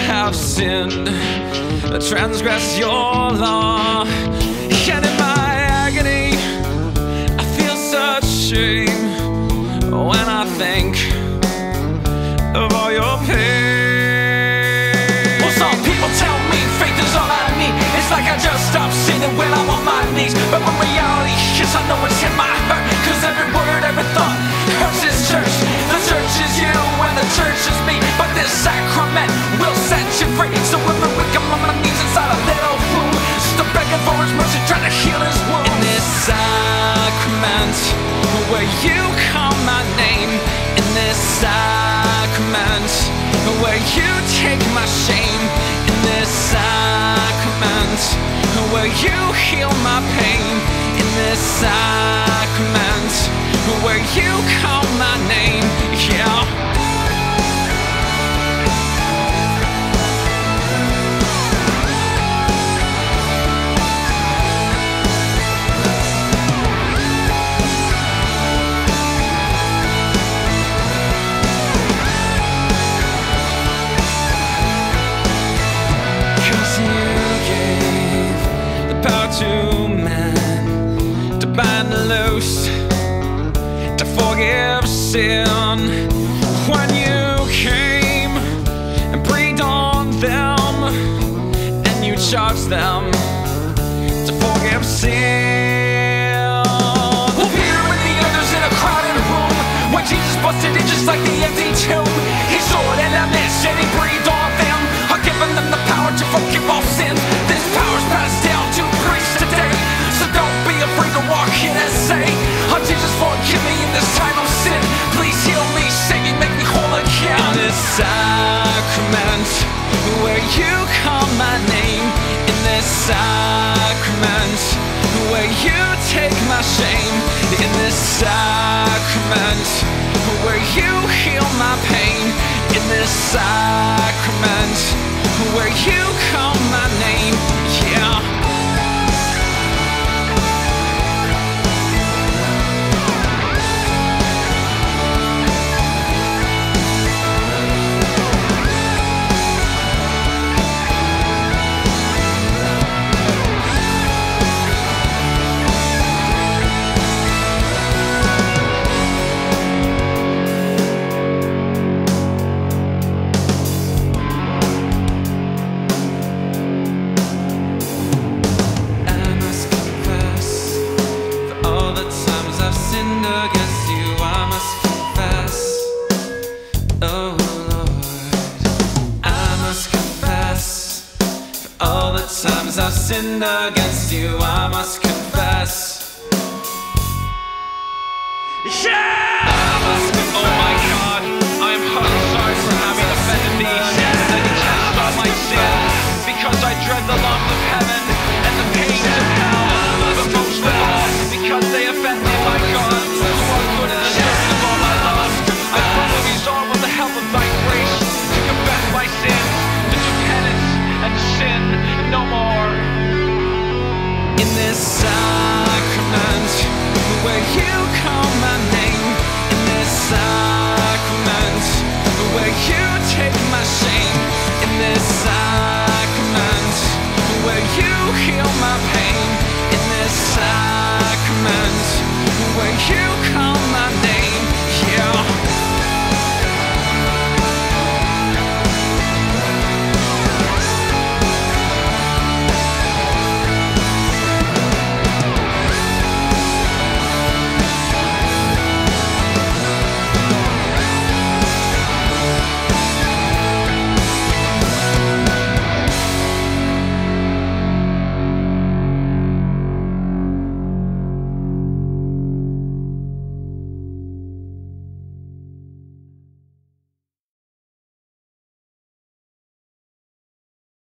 have sinned, transgressed your law. And in my agony, I feel such shame when I think of all your pain. Well, some people tell me faith is all I need. It's like I just stopped sinning when I'm on my knees. But when reality hits, I know it's in my heart. Cause every word, every thought hurts this church. The church is you and the church is me. But this sacrament will set you free. So every week I'm on my knees inside a little room, just a begging for his mercy, trying to heal his wounds. In this sacrament, where you call my name. In this sacrament, where you take my shame. In this sacrament, where you heal my pain. In this sacrament, where you call my name. Yeah. To man, to bind and loose, to forgive sin. When you came and breathed on them, and you charged them to forgive sin. Well, Peter and the others in a crowded room, when Jesus busted in just like the empty tomb, he saw it in a mist and he breathed on them, giving them the power to forgive all sins. This power's passed down to priests today, so don't be afraid to walk in and say, oh Jesus, forgive me in this time of sin. Please heal me, save me, make me whole again. In this sacrament, where you call my name. In this sacrament, where you take my shame. In this sacrament, where you heal my pain. In this sacrament, where you call my name. Yeah. I've sinned against you, I must confess. Yeah! I must confess. Oh my God, I am so sorry for having